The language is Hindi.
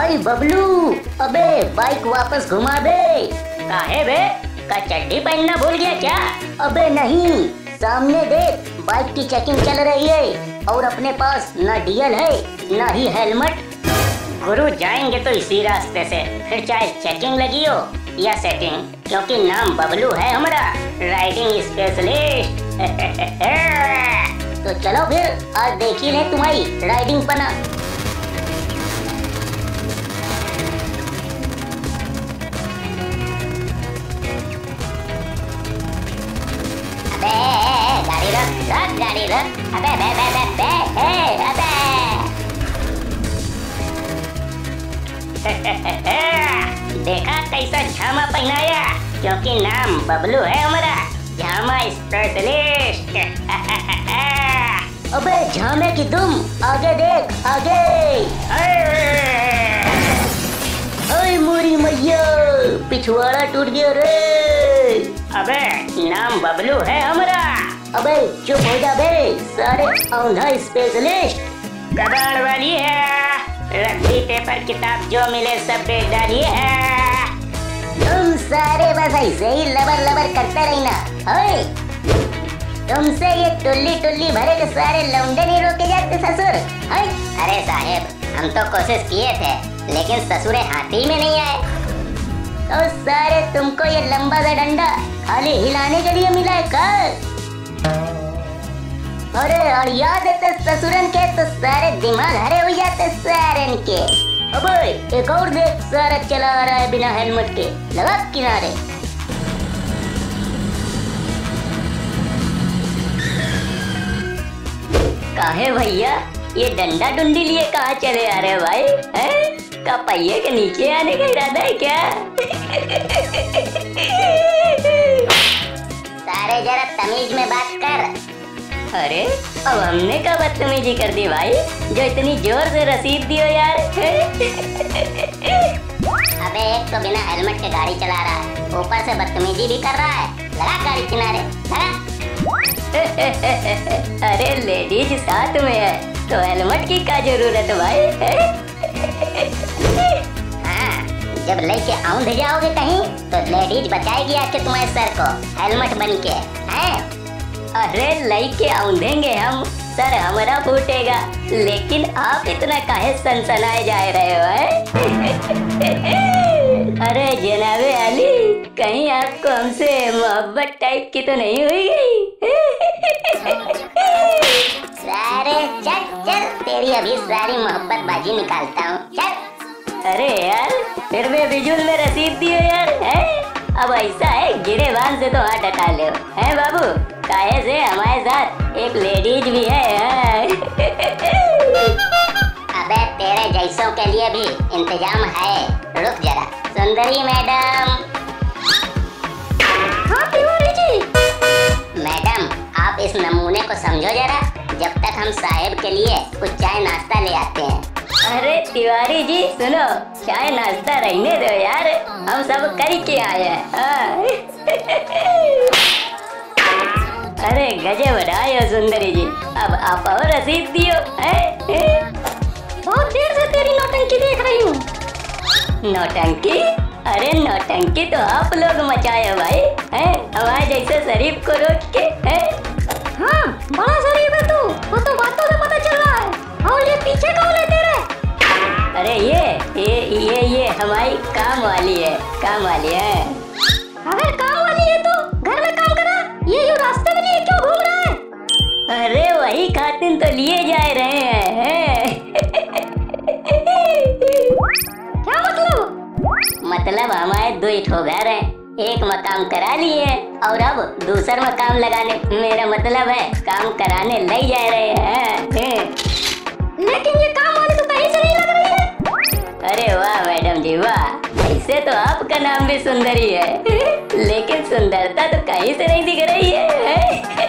भाई बबलू, अबे बाइक वापस घुमा दे। काहे बे? का चड्डी पहनना भूल गया क्या? अबे नहीं, सामने देख, बाइक की चेकिंग चल रही है और अपने पास ना डीएल है ना ही हेलमेट। गुरु जाएंगे तो इसी रास्ते से, फिर चाहे चेकिंग लगी हो या सेटिंग, क्योंकि नाम बबलू है हमारा, राइडिंग स्पेशलिस्ट। तो चलो फिर आज देख ही ले तुम्हारी राइडिंग पना। गाड़ी रख, गाड़ी रख। अबे बे बे बे बे अबे। देखा कैसा झामा पहनाया, क्योंकि नाम बबलू है हमारा, झामा स्पेशलिस्ट। अबे झामे की तुम आगे देख, आगे। ओए मोरी मैया, पिछवाड़ा टूट गया रे। अबे नाम बबलू है हमारा। अबे चुप हो जा बे, सारे औंधा स्पेशलिस्ट। कबाड़ वाली है, रद्दी पेपर किताब जो मिले सब बेच डालिए है। तुम सारे बस ऐसे ही लबर लबर करते रहना। ओए तुमसे ये टुल्ली टुल्ली भरे के सारे लौंडे नहीं रोके जाते ससुर। अरे साहेब, हम तो कोशिश किए थे, लेकिन ससुरे हाथी में नहीं आए। तो सारे तुमको ये लंबा सा डंडा खाली हिलाने के लिए मिला है क्या? अरे और याद है ससुरन के तो सारे दिमाग हरे हो जाते सारन के। अबे एक और देख, सारा चला आ रहा है बिना हेलमेट के, लगा किनारे। काहे भैया, ये डंडा डुंडी लिए कहाँ चले आ रहे भाई? हैं? का पहिए के नीचे आने का इरादा है क्या? सारे जरा तमीज में बात कर। अरे अब हमने क्या बदतमीजी कर दी भाई, जो इतनी जोर से रसीद दियो यार। अबे एक तो बिना हेलमेट के गाड़ी चला रहा है, ऊपर से बदतमीजी भी कर रहा है। लगा गाड़ी किनारे, लगा। अरे लेडीज साथ में है तो हेलमेट की क्या जरूरत भाई? हाँ, जब लेके औंध जाओगे कहीं तो लेडीज बचाएगी आके तुम्हारे सर को हेलमेट बन के। हैं? अरे लेके औंधेंगे हम, सर हमारा फूटेगा, लेकिन आप इतना काहे सनसनाए जा रहे हो? अरे जनाबे अली, कहीं आपको हमसे मोहब्बत टाइप की तो नहीं हुई गई? सारे चल चल, तेरी अभी सारी मोहब्बत बाजी निकालता हूँ, चल। अरे यार, फिर भी बिजुल में रसीद दियो यार, है? अब ऐसा है, गिरेबान से तो हाथ हटा लो, है बाबू? काहे से हमारे साथ एक लेडीज भी है। अबे तेरे जैसों के लिए भी इंतजाम है, रुक जरा। सुंदरी मैडम। हाँ तिवारी जी। मैडम आप इस नमूने को समझो जरा, जब तक हम साहेब के लिए कुछ चाय नाश्ता ले आते हैं। अरे तिवारी जी सुनो, चाय नाश्ता रहने दो यार, हम सब करके आए हैं। अरे गजब बनाए हो सुंदरी जी, अब आप और रसीद दियो। बहुत देर से तेरी नौटंकी देख रही हूँ। नौटंकी? अरे नौटंकी तो आप लोग मचाए हो भाई, हैं? हमारे जैसे शरीफ को रोक के, हैं? हाँ, बड़ा शरीफ है तू, वो तो बातों से पता चल रहा है। और ये पीछे कौन है तेरे? अरे ये हमारी काम वाली है, काम वाली है। अगर काम वाली है तो घर में काम करा, ये रास्ते में लिए क्यों घूम रहा है? अरे वही खातिन तो लिए जा रहे हैं। क्या मतलब हमारे दो ठो घर हैं, एक मकाम करा लिए और अब दूसरा मकाम लगाने, मेरा मतलब है काम कराने लग जा रहे हैं। लेकिन ये काम वाली तो कहीं से नहीं लग रही है। अरे वाह मैडम जी वाह, ऐसे तो आपका नाम भी सुंदरी है, लेकिन सुंदरता तो कहीं से नहीं दिख रही है।